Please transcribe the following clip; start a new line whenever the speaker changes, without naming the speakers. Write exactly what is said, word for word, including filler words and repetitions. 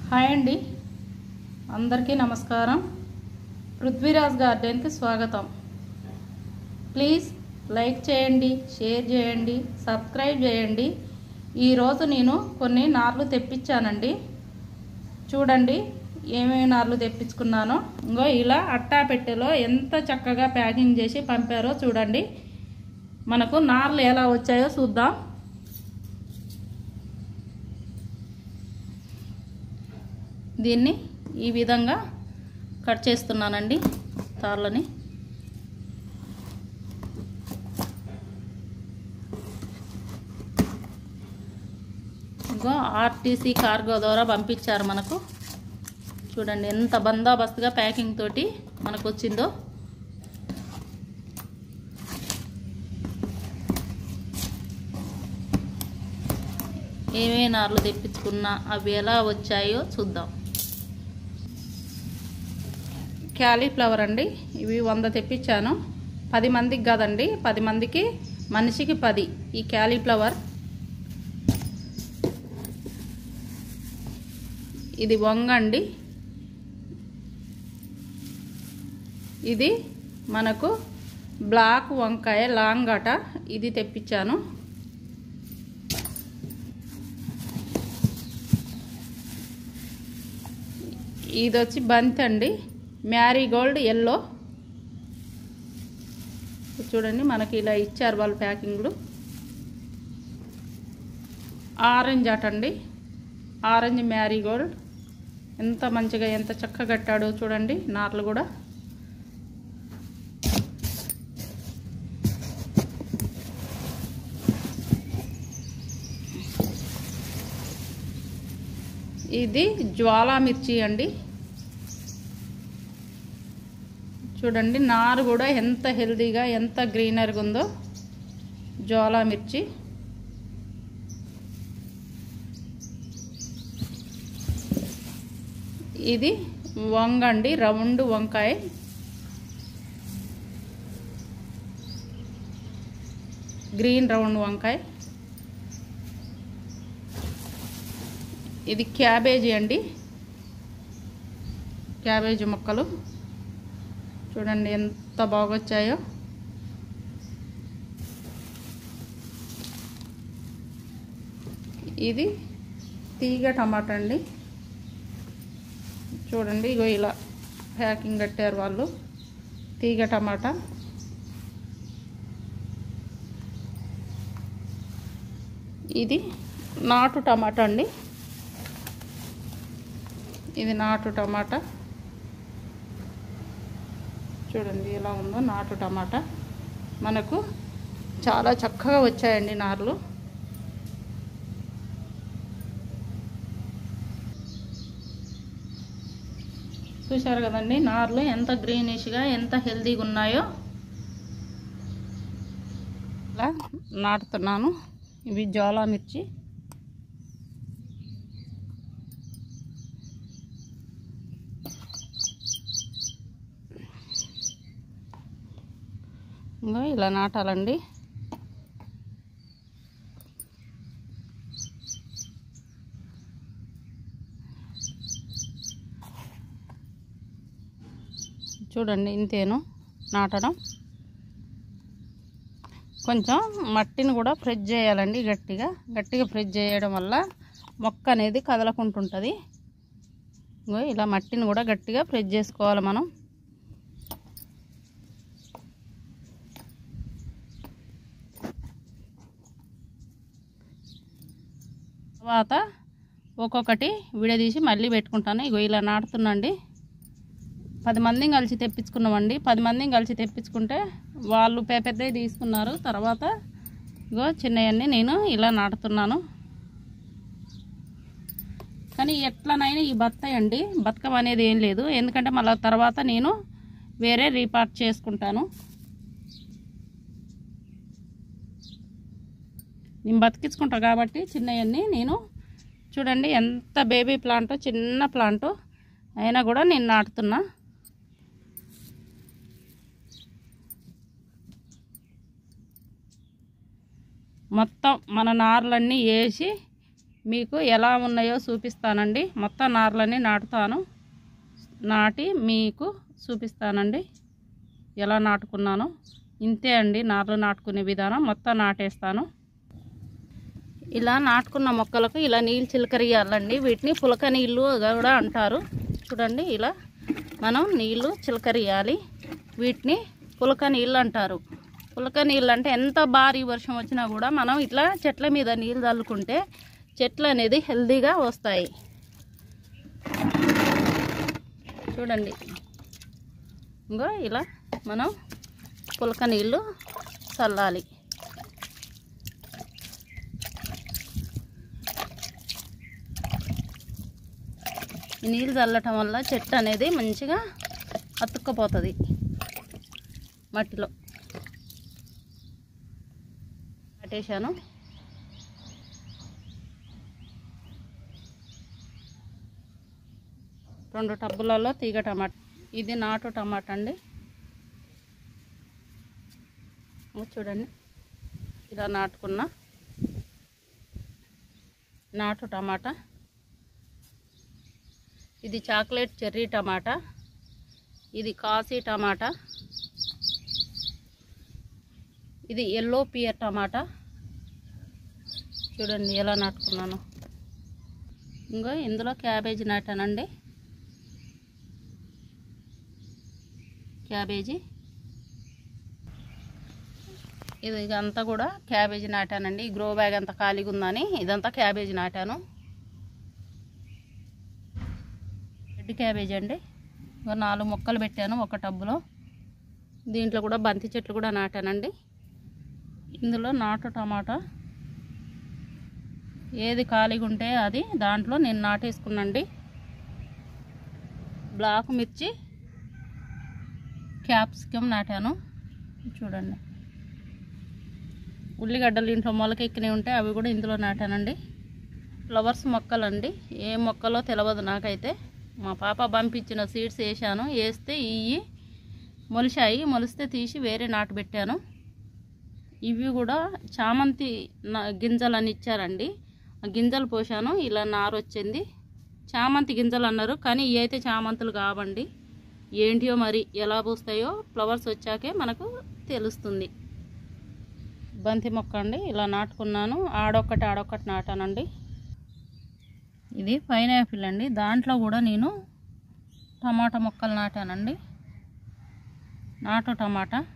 Hi అండి, అందరికీ నమస్కారం. పృథ్వీరాజ్ గార్డెన్కి స్వాగతం. ప్లీజ్ లైక్ చేయండి, షేర్ చేయండి, సబ్స్క్రైబ్ చేయండి. ఈరోజు నేను కొన్ని నార్లు తెప్పించానండి. చూడండి ఏమేమి నార్లు తెప్పించుకున్నానో. ఇంకో ఇలా అట్టా పెట్టెలో ఎంత చక్కగా ప్యాకింగ్ చేసి పంపారో చూడండి. మనకు నార్లు ఎలా వచ్చాయో చూద్దాం. దీన్ని ఈ విధంగా కట్ చేస్తున్నానండి తార్లని. ఇంకో ఆర్టీసీ కార్గో ద్వారా పంపించారు మనకు. చూడండి ఎంత బందోబస్తుగా ప్యాకింగ్ తోటి మనకు వచ్చిందో. ఏమేమి నార్లు తెప్పించుకున్నా అవి ఎలా వచ్చాయో చూద్దాం. క్యాలీఫ్లవర్ అండి, ఇవి వంద తెప్పించాను. పది మందికి కాదండి, పది మందికి మనిషికి పది. ఈ క్యాలీఫ్లవర్ ఇది వంగండి. ఇది మనకు బ్లాక్ వంకాయ లాంగ్ అట, ఇది తెప్పించాను. ఇది వచ్చి బంతి అండి, మ్యారీగోల్డ్ ఎల్లో. చూడండి మనకి ఇలా ఇచ్చారు వాళ్ళు ప్యాకింగ్లు. ఆరెంజ్ అట అండి, ఆరెంజ్ మ్యారీగోల్డ్. ఎంత మంచిగా ఎంత చక్కగా కట్టాడో చూడండి నార్లు కూడా. ఇది జ్వాలామిర్చి అండి. చూడండి నారు కూడా ఎంత హెల్దీగా ఎంత గ్రీనర్గా ఉందో. జ్వాలామిర్చి. ఇది వంగండి, రౌండ్ వంకాయ. గ్రీన్ రౌండ్ వంకాయ. ఇది క్యాబేజీ అండి, క్యాబేజీ మొక్కలు. చూడండి ఎంత బాగొచ్చాయో. ఇది తీగ టమాటా అండి. చూడండి ఇగో ఇలా ప్యాకింగ్ కట్టారు వాళ్ళు. తీగ టమాటా. ఇది నాటు టమాటా అండి, ఇది నాటు టమాటా. చూడండి ఎలా ఉందో నాటు టమాటా. మనకు చాలా చక్కగా వచ్చాయండి నార్లు. చూశారు కదండి నార్లు ఎంత గ్రీనిష్గా ఎంత హెల్తీగా ఉన్నాయో. ఇలా నాటుతున్నాను. ఇవి జ్వాలామిర్చి. ఇంకా ఇలా నాటాలండి. చూడండి ఇంతేను నాటడం. కొంచెం మట్టిని కూడా ప్రెస్ చేయాలండి గట్టిగా. గట్టిగా ప్రెస్ చేయడం వల్ల మొక్క అనేది కదలకుంటుంటుంది. ఇంకో ఇలా మట్టిని కూడా గట్టిగా ప్రెస్ చేసుకోవాలి మనం. తర్వాత ఒక్కొక్కటి విడదీసి మళ్ళీ పెట్టుకుంటాను. ఇగో ఇలా నాటుతున్నాండి. పది మందిని కలిసి తెప్పించుకున్నామండి. పది మందిని కలిసి తెప్పించుకుంటే వాళ్ళు పెద్దవి తీసుకున్నారు. తర్వాత ఇగో చిన్నవన్నీ నేను ఇలా నాటుతున్నాను. కానీ ఎట్లనైనా ఈ బత్తాయండి బతకం అనేది ఏం లేదు. ఎందుకంటే మళ్ళీ తర్వాత నేను వేరే రీపార్ట్ చేసుకుంటాను. నేను బతికించుకుంటా కాబట్టి చిన్నవన్నీ నేను. చూడండి ఎంత బేబీ ప్లాంట్, చిన్న ప్లాంట్ అయినా కూడా నేను నాటుతున్నా. మొత్తం మన నార్లన్నీ వేసి మీకు ఎలా ఉన్నాయో చూపిస్తానండి. మొత్తం నార్లని నాటుతాను, నాటి మీకు చూపిస్తానండి ఎలా నాటుకున్నానో. ఇంతే అండి నార్లు నాటుకునే విధానం. మొత్తం నాటేస్తాను. ఇలా నాటుకున్న మొక్కలకు ఇలా నీళ్ళు చిలకరియాలండి. వీటిని పులక నీళ్ళు కూడా అంటారు. చూడండి, ఇలా మనం నీళ్ళు చిలకరియాలి. వీటిని పులక నీళ్ళు అంటారు. పులక నీళ్ళు అంటే ఎంత భారీ వర్షం వచ్చినా కూడా మనం ఇట్లా చెట్ల మీద నీళ్ళు చల్లుకుంటే చెట్లు అనేది హెల్తీగా వస్తాయి. చూడండి, ఇంకో ఇలా మనం పులక నీళ్ళు చల్లాలి. ఈ నీళ్ళు చల్లటం వల్ల చెట్టు అనేది మంచిగా అతుక్కపోతుంది మట్టిలో. నాటేశాను. రెండు టబ్బులలో తీగ టమాటా. ఇది నాటు టమాటా అండి. చూడండి, ఇలా నాటుకున్న నాటు టమాటా. ఇది చాక్లెట్ చెర్రీ టమాటా, ఇది కాశీ టమాటా, ఇది ఎల్లో పియర్ టమాటా. చూడండి ఎలా నాటుకున్నాను. ఇంకో ఇందులో క్యాబేజీ నాటానండి. క్యాబేజీ ఇది ఇదంతా కూడా క్యాబేజీ నాటానండి. గ్రో బ్యాగ్ అంతా ఖాళీగా ఉందని ఇదంతా క్యాబేజీ నాటాను. రెడ్ క్యాబేజీ అండి. నాలుగు మొక్కలు పెట్టాను ఒక టబ్బులో. దీంట్లో కూడా బంతి చెట్లు కూడా నాటానండి. ఇందులో నాటు టమాటా ఏది ఖాళీగా ఉంటే అది దాంట్లో నేను నాటేసుకున్నాండి. బ్లాక్ మిర్చి, క్యాప్సికమ్ నాటాను. చూడండి, ఉల్లిగడ్డలు ఇంట్లో మొలకెక్కినవి ఉంటే అవి కూడా ఇందులో నాటానండి. ఫ్లవర్స్ మొక్కలండి. ఏ మొక్కలో తెలియదు నాకైతే. మా పాప పంపించిన సీడ్స్ వేసాను. వేస్తే ఇవి మొలిచాయి. మొలిస్తే తీసి వేరే నాటు పెట్టాను. ఇవి కూడా చామంతి గింజలు అని ఇచ్చారండి. ఆ గింజలు పోసాను. ఇలా నారు వచ్చింది. చామంతి గింజలు అన్నారు, కానీ ఇవి అయితే చామంతులు కావండి. ఏంటియో మరి ఎలా పూస్తాయో ఫ్లవర్స్ వచ్చాకే మనకు తెలుస్తుంది. బంతి మొక్క అండి. ఇలా నాటుకున్నాను. ఆడొక్కటి ఆడొక్కటి నాటానండి. ఇది పైనాపిల్ అండి. దాంట్లో కూడా నేను టమాటా మొక్కలు నాటానండి. నాటు టమాటా.